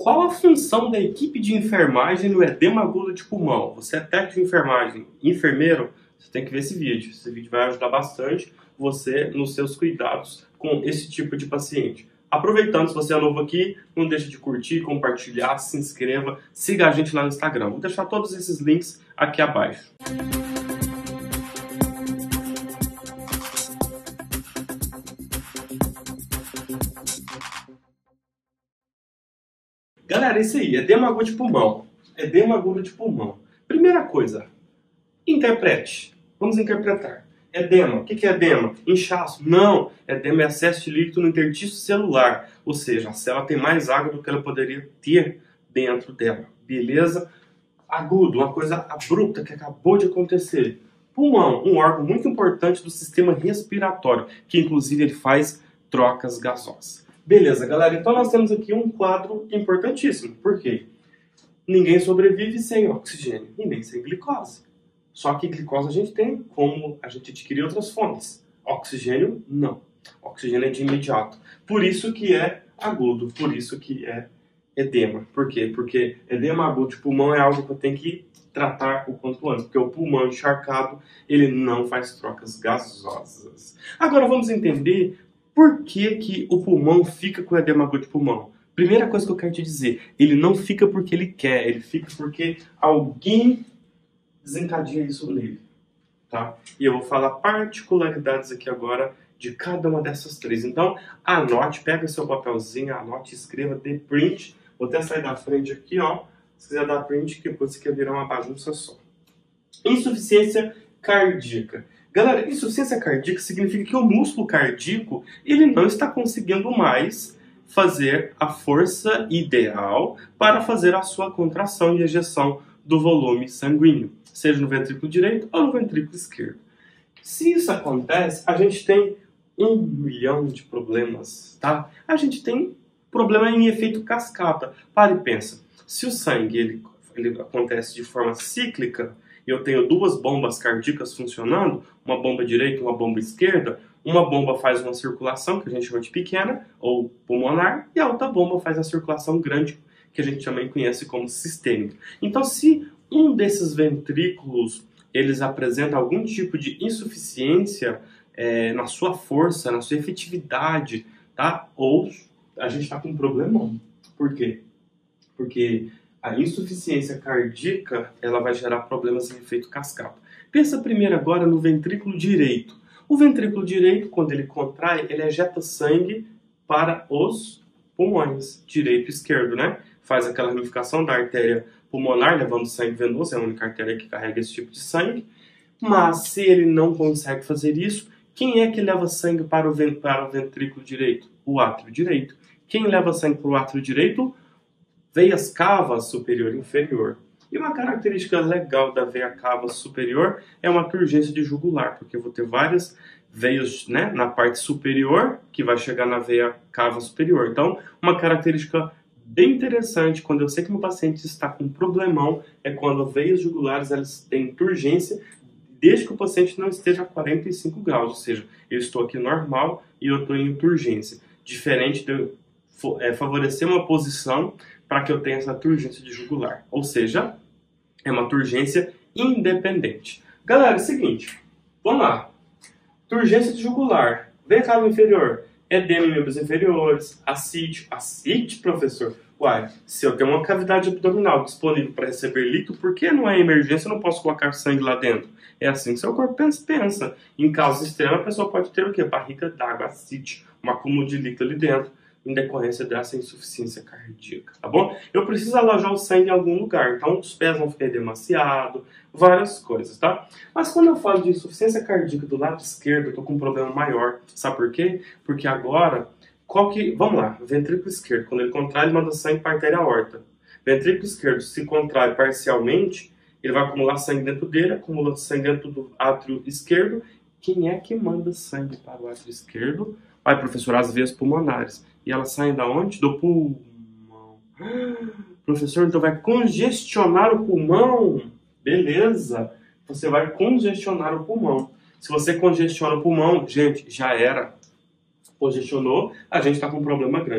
Qual a função da equipe de enfermagem no edema agudo de pulmão? Você é técnico de enfermagem, enfermeiro, você tem que ver esse vídeo. Esse vídeo vai ajudar bastante você nos seus cuidados com esse tipo de paciente. Aproveitando, se você é novo aqui, não deixe de curtir, compartilhar, se inscreva, siga a gente lá no Instagram. Vou deixar todos esses links aqui abaixo. Galera, é isso aí, edema agudo de pulmão. Edema agudo de pulmão. Primeira coisa, interprete. Vamos interpretar. Edema. O que é edema? Inchaço? Não. Edema é excesso de líquido no interstício celular. Ou seja, a célula tem mais água do que ela poderia ter dentro dela. Beleza? Agudo, uma coisa abrupta que acabou de acontecer. Pulmão, um órgão muito importante do sistema respiratório, que inclusive ele faz trocas gasosas. Beleza, galera, então nós temos aqui um quadro importantíssimo. Por quê? Ninguém sobrevive sem oxigênio e nem sem glicose. Só que glicose a gente tem como a gente adquirir outras fontes. Oxigênio, não. Oxigênio é de imediato. Por isso que é agudo, por isso que é edema. Por quê? Porque edema agudo de pulmão é algo que eu tenho que tratar o quanto antes. Porque o pulmão encharcado, ele não faz trocas gasosas. Agora vamos entender por que o pulmão fica com edema agudo de pulmão. Primeira coisa que eu quero te dizer, ele não fica porque ele quer, ele fica porque alguém desencadeia isso nele, tá? E eu vou falar particularidades aqui agora de cada uma dessas três. Então, anote, pega seu papelzinho, anote, escreva, dê print. Vou até sair da frente aqui, ó. Se quiser dar print, que depois você quer virar uma bagunça só. Insuficiência cardíaca. Galera, insuficiência cardíaca significa que o músculo cardíaco ele não está conseguindo mais fazer a força ideal para fazer a sua contração e ejeção do volume sanguíneo, seja no ventrículo direito ou no ventrículo esquerdo. Se isso acontece, a gente tem 1 milhão de problemas, tá? A gente tem problema em efeito cascata. Para e pensa, se o sangue ele acontece de forma cíclica, e eu tenho duas bombas cardíacas funcionando, uma bomba direita e uma bomba esquerda, uma bomba faz uma circulação, que a gente chama de pequena, ou pulmonar, e a outra bomba faz a circulação grande, que a gente também conhece como sistêmica. Então, se um desses ventrículos eles apresentam algum tipo de insuficiência na sua força, na sua efetividade, tá? Ou a gente está com um problemão. Por quê? Porque a insuficiência cardíaca ela vai gerar problemas em efeito cascata. Pensa primeiro agora no ventrículo direito. O ventrículo direito, quando ele contrai, ele ejeta sangue para os pulmões, direito e esquerdo, né? Faz aquela ramificação da artéria pulmonar, levando sangue venoso, é a única artéria que carrega esse tipo de sangue. Mas se ele não consegue fazer isso, quem é que leva sangue para o ventrículo direito? O átrio direito. Quem leva sangue para o átrio direito? Veias cavas superior e inferior. E uma característica legal da veia cava superior é uma turgência de jugular, porque eu vou ter várias veias, né, na parte superior que vai chegar na veia cava superior. Então, uma característica bem interessante quando eu sei que meu paciente está com um problemão é quando veias jugulares elas têm turgência desde que o paciente não esteja a 45 graus, ou seja, eu estou aqui normal e eu estou em turgência. Diferente de eu favorecer uma posição para que eu tenha essa turgência de jugular. Ou seja, é uma turgência independente. Galera, é o seguinte, vamos lá. Turgência de jugular, veia cava inferior, edema em membros inferiores, ascite. Ascite, professor? Uai, se eu tenho uma cavidade abdominal disponível para receber líquido, por que não é emergência eu não posso colocar sangue lá dentro? É assim que seu corpo pensa. Em caso extremo, a pessoa pode ter o quê? Barriga d'água, ascite, um acúmulo de líquido ali dentro, em decorrência dessa insuficiência cardíaca, tá bom? Eu preciso alojar o sangue em algum lugar, então os pés vão ficar demasiado, várias coisas, tá? Mas quando eu falo de insuficiência cardíaca do lado esquerdo, eu tô com um problema maior. Sabe por quê? Porque agora, vamos lá, ventrículo esquerdo, quando ele contrai, ele manda sangue para a artéria aorta. Ventrículo esquerdo, se contrai parcialmente, ele vai acumular sangue dentro dele, acumula sangue dentro do átrio esquerdo. Quem é que manda sangue para o átrio esquerdo? Vai, professor, as veias pulmonares. E elas saem da onde? Do pulmão. Professor, então vai congestionar o pulmão? Beleza. Você vai congestionar o pulmão. Se você congestiona o pulmão, gente, já era. Congestionou, a gente está com um problema grande.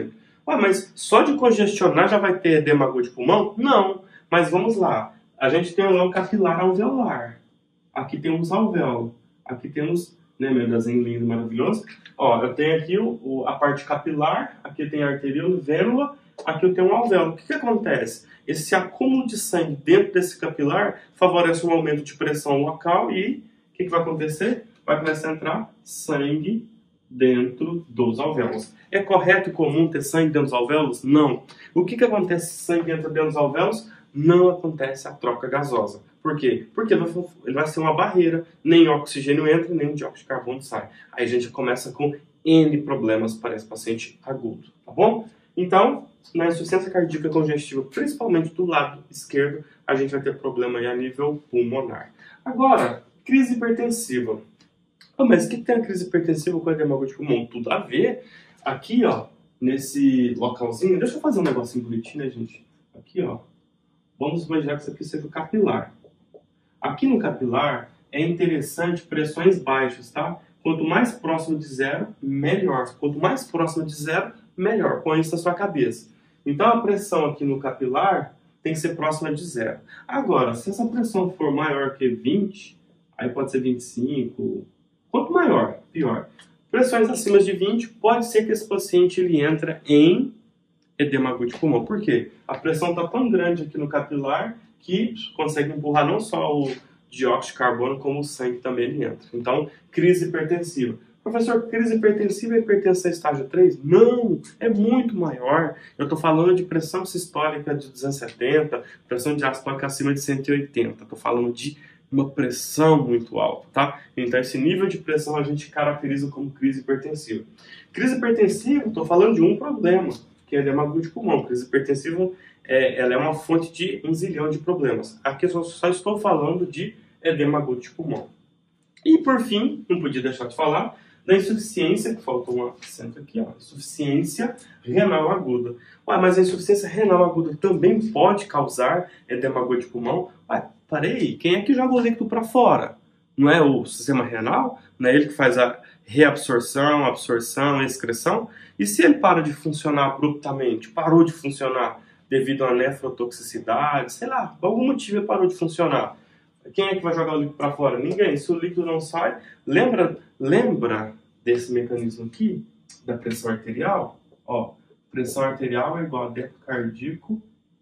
Ué, mas só de congestionar já vai ter edema agudo de pulmão? Não, mas vamos lá. A gente tem lá o capilar alveolar. Aqui temos alvéolo. Aqui temos, né, meu desenho lindo, maravilhoso. Ó, eu tenho aqui a parte capilar, aqui tem a arteríola, vênula, aqui eu tenho um alvéolo. O que acontece? Esse acúmulo de sangue dentro desse capilar favorece um aumento de pressão local e o que vai acontecer? Vai começar a entrar sangue dentro dos alvéolos. É correto e comum ter sangue dentro dos alvéolos? Não. O que acontece se sangue entra dentro dos alvéolos? Não acontece a troca gasosa. Por quê? Porque ele vai ser uma barreira, nem oxigênio entra, nem dióxido de carbono sai. Aí a gente começa com N problemas para esse paciente agudo, tá bom? Então, na insuficiência cardíaca congestiva, principalmente do lado esquerdo, a gente vai ter problema aí a nível pulmonar. Agora, crise hipertensiva. Oh, mas o que tem a crise hipertensiva com edema agudo de pulmão? Tudo a ver. Aqui, ó, nesse localzinho, deixa eu fazer um negocinho bonitinho, né, gente? Aqui, ó, vamos imaginar que isso aqui seja o capilar. Aqui no capilar é interessante pressões baixas, tá? Quanto mais próximo de zero, melhor. Quanto mais próximo de zero, melhor. Põe isso na sua cabeça. Então a pressão aqui no capilar tem que ser próxima de zero. Agora, se essa pressão for maior que 20, aí pode ser 25. Quanto maior, pior. Pressões acima de 20, pode ser que esse paciente ele entra em edema agudo de pulmão. Por quê? A pressão está tão grande aqui no capilar que consegue empurrar não só o dióxido de carbono, como o sangue também ele entra. Então, crise hipertensiva. Professor, crise hipertensiva é hipertensão estágio 3? Não, é muito maior. Eu estou falando de pressão sistólica de 270, pressão diastólica acima de 180. Estou falando de uma pressão muito alta, tá? Então, esse nível de pressão a gente caracteriza como crise hipertensiva. Crise hipertensiva, estou falando de um problema, que é edema agudo de pulmão. Crise hipertensiva ela é uma fonte de 1 zilhão de problemas. Aqui eu só estou falando de edema agudo de pulmão. E por fim, não podia deixar de falar da insuficiência, que faltou um acento aqui, ó, insuficiência renal aguda. Ué, mas a insuficiência renal aguda também pode causar edema agudo de pulmão? Ué, parei, quem é que joga o líquido para fora? Não é o sistema renal? Não é ele que faz a reabsorção, absorção, excreção? E se ele para de funcionar abruptamente, parou de funcionar devido a nefrotoxicidade, sei lá, por algum motivo ele parou de funcionar, quem é que vai jogar o líquido para fora? Ninguém. Se o líquido não sai, lembra desse mecanismo aqui, da pressão arterial? Ó, pressão arterial é igual a débito cardíaco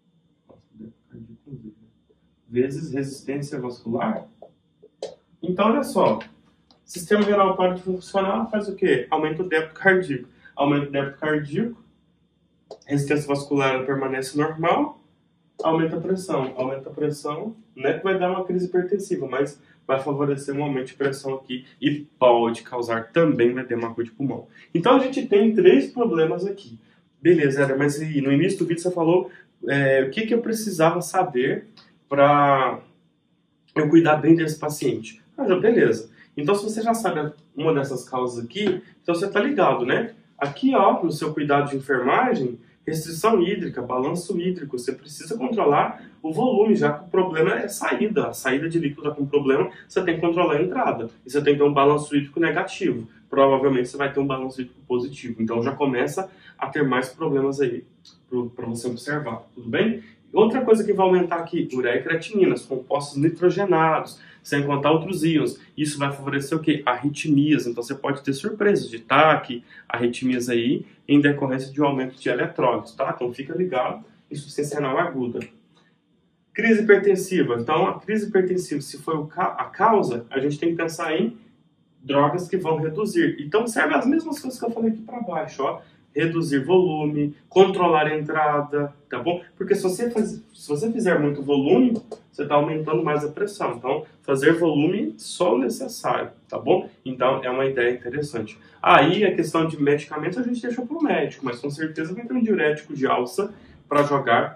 vezes resistência vascular. Então, olha só, sistema renal para de funcionar, faz o quê? Aumenta o débito cardíaco. Aumenta o débito cardíaco, resistência vascular permanece normal, aumenta a pressão, não é que vai dar uma crise hipertensiva, mas vai favorecer um aumento de pressão aqui e pode causar também um edema agudo de pulmão. Então a gente tem 3 problemas aqui. Beleza, Éder, mas no início do vídeo você falou o que eu precisava saber para eu cuidar bem desse paciente. Beleza. Então se você já sabe uma dessas causas aqui, então você está ligado, né? Aqui, ó, no seu cuidado de enfermagem, restrição hídrica, balanço hídrico, você precisa controlar o volume, já que o problema é a saída de líquido está com problema, você tem que controlar a entrada, e você tem que ter um balanço hídrico negativo, provavelmente você vai ter um balanço hídrico positivo, então já começa a ter mais problemas aí para você observar, tudo bem? Outra coisa que vai aumentar aqui, ureia e creatinina, compostos nitrogenados, sem contar outros íons. Isso vai favorecer o quê? Arritmias. Então você pode ter surpresas de TAC, arritmias aí, em decorrência de um aumento de eletrólitos, tá? Então fica ligado, insuficiência renal aguda. Crise hipertensiva. Então a crise hipertensiva, se for a causa, a gente tem que pensar em drogas que vão reduzir. Então serve as mesmas coisas que eu falei aqui para baixo, ó. Reduzir volume, controlar a entrada, tá bom? Porque se você fizer muito volume, você está aumentando mais a pressão. Então, fazer volume só o necessário, tá bom? Então, é uma ideia interessante. Aí, a questão de medicamentos a gente deixa para o médico, mas com certeza vai ter um diurético de alça para jogar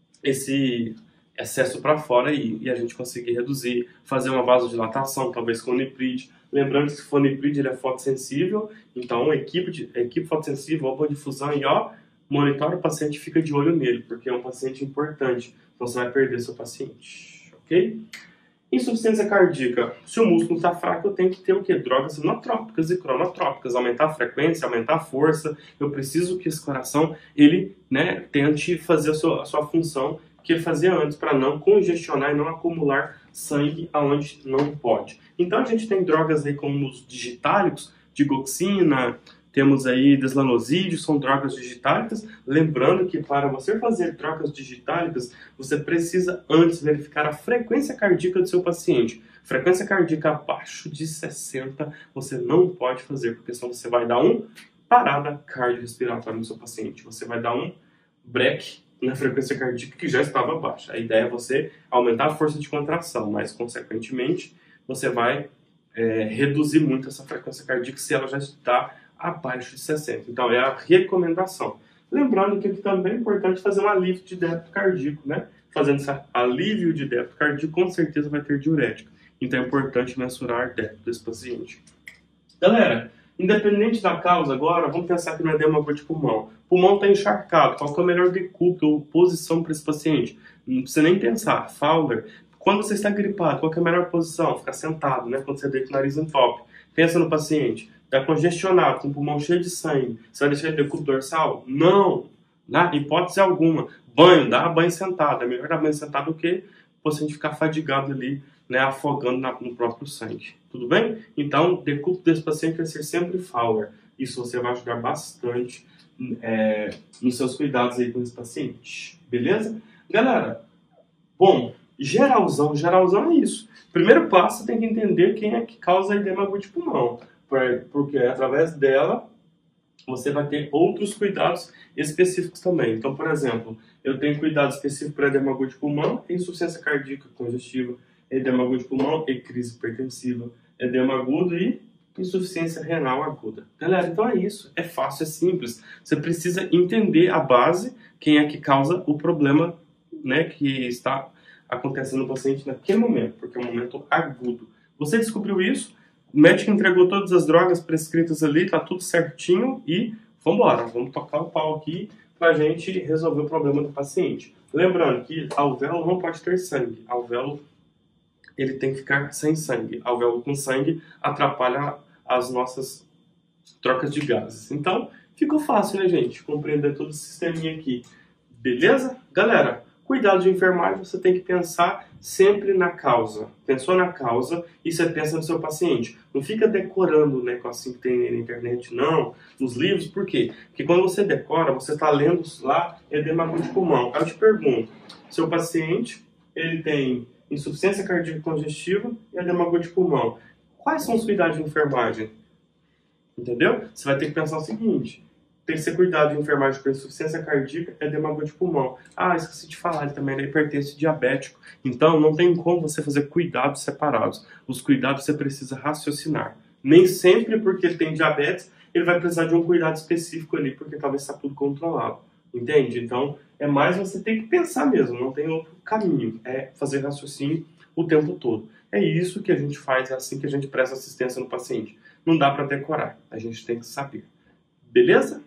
esse excesso para fora e a gente conseguir reduzir, fazer uma vasodilatação, talvez com niprid. Lembrando que se for niprid, ele é fotossensível, então a equipe fotossensível, opa difusão e ó, monitora o paciente, fica de olho nele, porque é um paciente importante, então você vai perder seu paciente, ok? Insuficiência cardíaca. Se o músculo está fraco, eu tenho que ter o quê? Drogas inotrópicas e cronotrópicas. Aumentar a frequência, aumentar a força. Eu preciso que esse coração, ele, né, tente fazer a sua função que ele fazia antes, para não congestionar e não acumular sangue aonde não pode. Então a gente tem drogas aí como os digitálicos, digoxina, temos aí deslanosídeos, são drogas digitálicas. Lembrando que para você fazer drogas digitálicas, você precisa antes verificar a frequência cardíaca do seu paciente. Frequência cardíaca abaixo de 60, você não pode fazer, porque senão você vai dar uma parada cardiorrespiratória no seu paciente. Você vai dar um break na frequência cardíaca que já estava baixa. A ideia é você aumentar a força de contração, mas, consequentemente, você vai reduzir muito essa frequência cardíaca se ela já está abaixo de 60. Então, é a recomendação. Lembrando que também é importante fazer um alívio de débito cardíaco, né? Fazendo esse alívio de débito cardíaco, com certeza vai ter diurético. Então, é importante mensurar o débito desse paciente. Galera, independente da causa agora, vamos pensar que não é edema agudo de pulmão. O pulmão está encharcado. Qual que é o melhor decúbito ou posição para esse paciente? Não precisa nem pensar. Fowler. Quando você está gripado, qual que é a melhor posição? Ficar sentado, né? Quando você deita o nariz entope. Pensa no paciente. Está congestionado, com o pulmão cheio de sangue. Você vai deixar ele decúbito dorsal? Não! Na hipótese alguma. Banho, dá banho sentado. É melhor dar banho sentado do que o paciente ficar fadigado ali, né, afogando no próprio sangue. Tudo bem? Então, o decúbito desse paciente vai ser sempre Fowler. Isso você vai ajudar bastante nos seus cuidados aí com esse paciente. Beleza? Galera, bom, geralzão é isso. Primeiro passo, você tem que entender quem é que causa edema agudo de pulmão. Porque através dela, você vai ter outros cuidados específicos também. Então, por exemplo, eu tenho cuidado específico para edema agudo de pulmão, insuficiência cardíaca congestiva, edema agudo de pulmão e crise hipertensiva, edema agudo e insuficiência renal aguda. Galera, então é isso. É fácil, é simples. Você precisa entender a base, quem é que causa o problema, né, que está acontecendo no paciente naquele momento, porque é um momento agudo. Você descobriu isso, o médico entregou todas as drogas prescritas ali, tá tudo certinho e vamos tocar o pau aqui pra gente resolver o problema do paciente. Lembrando que alvéolo não pode ter sangue, alvéolo ele tem que ficar sem sangue. Alvéolo com sangue atrapalha as nossas trocas de gases. Então, ficou fácil, né, gente? Compreender todo esse sisteminha aqui. Beleza? Galera, cuidado de enfermagem, você tem que pensar sempre na causa. Pensou na causa e você pensa no seu paciente. Não fica decorando o negocinho que tem na internet, não. Nos livros, por quê? Porque quando você decora, você está lendo lá edema agudo de pulmão. Aí eu te pergunto, seu paciente, ele tem insuficiência cardíaca congestiva e edema agudo de pulmão. Quais são os cuidados de enfermagem? Entendeu? Você vai ter que pensar o seguinte: tem que ser cuidado de enfermagem com insuficiência cardíaca e edema agudo de pulmão. Ah, esqueci de falar, ele também é hipertenso diabético. Então, não tem como você fazer cuidados separados. Os cuidados você precisa raciocinar. Nem sempre porque ele tem diabetes, ele vai precisar de um cuidado específico ali, porque talvez está tudo controlado. Entende? Então, é mais você tem que pensar mesmo, não tem outro caminho. É fazer raciocínio o tempo todo. É isso que a gente faz, é assim que a gente presta assistência no paciente. Não dá para decorar, a gente tem que saber. Beleza?